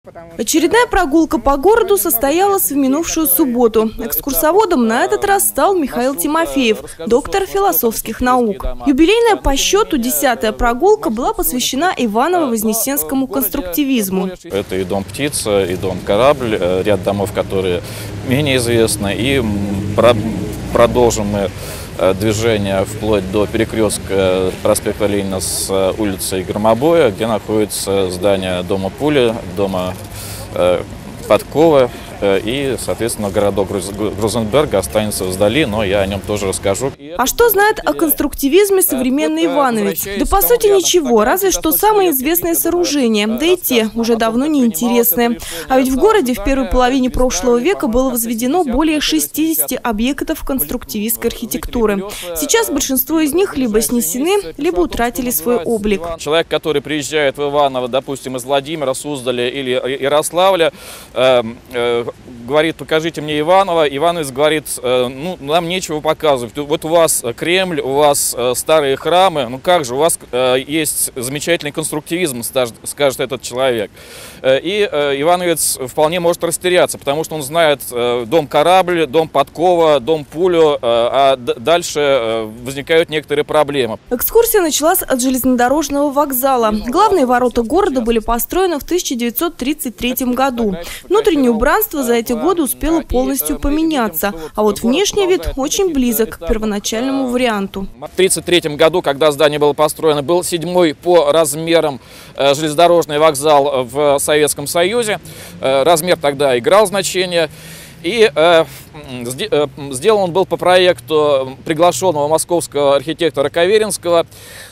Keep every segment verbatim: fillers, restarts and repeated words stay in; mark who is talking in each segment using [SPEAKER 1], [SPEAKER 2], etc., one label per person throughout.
[SPEAKER 1] Очередная прогулка по городу состоялась в минувшую субботу. Экскурсоводом на этот раз стал Михаил Тимофеев, доктор философских наук. Юбилейная по счету десятая прогулка была посвящена Иваново-Вознесенскому конструктивизму.
[SPEAKER 2] Это и дом «Птица», и дом «Корабль», ряд домов, которые менее известны. И продолжим мы движение вплоть до перекрестка проспекта Ленина с улицей Громобоя, где находится здание дома Пули, дома э, Подкова, э, и, соответственно, городок Грузенберга останется вдали, но я о нем тоже расскажу.
[SPEAKER 1] А что знает о конструктивизме современный Ивановец? Да по сути ничего, разве что самые известные сооружения, да и те уже давно неинтересные. А ведь в городе в первой половине прошлого века было возведено более шестидесяти объектов конструктивистской архитектуры. Сейчас большинство из них либо снесены, либо утратили свой облик.
[SPEAKER 2] Человек, который приезжает в Иваново, допустим, из Владимира, Суздаля или Ярославля, э, э, говорит: покажите мне Иваново. Ивановец говорит: э, ну, нам нечего показывать. Вот у вас Кремль, у вас э, старые храмы, ну как же, у вас э, есть замечательный конструктивизм, скажет этот человек. Э, и э, Ивановец вполне может растеряться, потому что он знает э, дом «Корабль», дом Подкова, дом Пулю, э, а дальше э, возникают некоторые проблемы.
[SPEAKER 1] Экскурсия началась от железнодорожного вокзала. Главные ворота города были построены в тысяча девятьсот тридцать третьем году. Внутреннее убранство за эти годы успело полностью поменяться, а вот внешний вид очень близок к первоначальному варианту.
[SPEAKER 2] В тысяча девятьсот тридцать третьем году, когда здание было построено, был седьмой по размерам железнодорожный вокзал в Советском Союзе. Размер тогда играл значение. И э, сделан он был по проекту приглашенного московского архитектора Каверинского.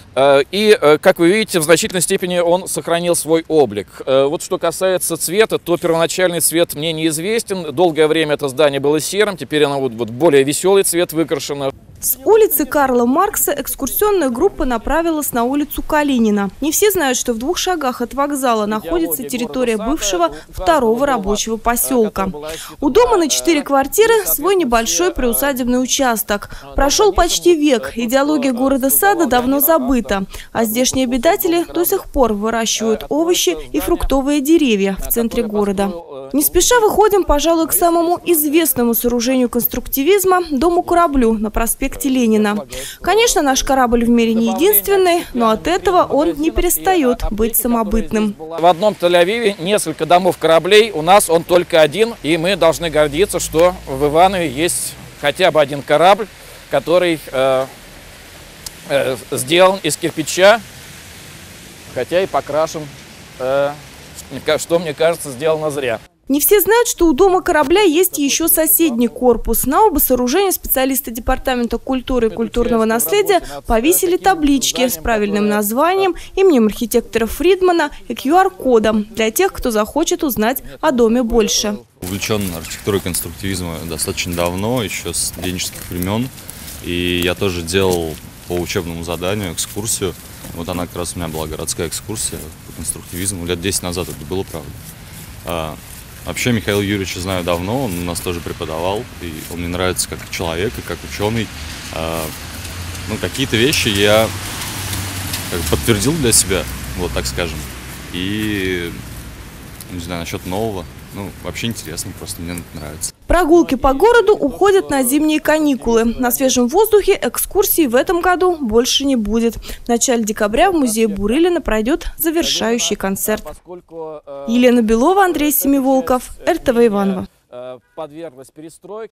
[SPEAKER 2] И, как вы видите, в значительной степени он сохранил свой облик. Вот что касается цвета, то первоначальный цвет мне неизвестен. Долгое время это здание было серым, теперь оно вот, вот более веселый цвет выкрашено.
[SPEAKER 1] С улицы Карла Маркса экскурсионная группа направилась на улицу Калинина. Не все знают, что в двух шагах от вокзала находится территория бывшего второго рабочего поселка. У дома на четыре квартиры свой небольшой приусадебный участок. Прошел почти век, идеология города-сада давно забыта, а здешние обитатели до сих пор выращивают овощи и фруктовые деревья в центре города. Не спеша выходим, пожалуй, к самому известному сооружению конструктивизма – дому «Кораблю» на проспекте Ленина. Конечно, наш корабль в мире не единственный, но от этого он не перестает быть самобытным.
[SPEAKER 2] В одном Тель-Авиве несколько домов «Кораблей», у нас он только один, и мы должны гордиться, что в Иванове есть хотя бы один корабль, который э, э, сделан из кирпича, хотя и покрашен, э, что, мне кажется, сделано зря.
[SPEAKER 1] Не все знают, что у дома «Корабля» есть еще соседний корпус. На оба сооружения специалисты Департамента культуры и культурного наследия повесили таблички с правильным названием, именем архитектора Фридмана и ку ар-кодом для тех, кто захочет узнать о доме больше.
[SPEAKER 3] Увлечен архитектурой конструктивизма достаточно давно, еще с студенческих времен. И я тоже делал по учебному заданию экскурсию. Вот она как раз у меня была, городская экскурсия по конструктивизму. Лет десять назад это было, правда. Вообще Михаила Юрьевича знаю давно, он у нас тоже преподавал, и он мне нравится как человек и как ученый. Ну, какие-то вещи я как бы подтвердил для себя, вот так скажем. И, не знаю, насчет нового, ну, вообще интересно, просто мне нравится.
[SPEAKER 1] Прогулки по городу уходят на зимние каникулы. На свежем воздухе экскурсий в этом году больше не будет. В начале декабря в музее Бурылина пройдет завершающий концерт. Елена Белова, Андрей Семиволков, эр тэ вэ Иваново.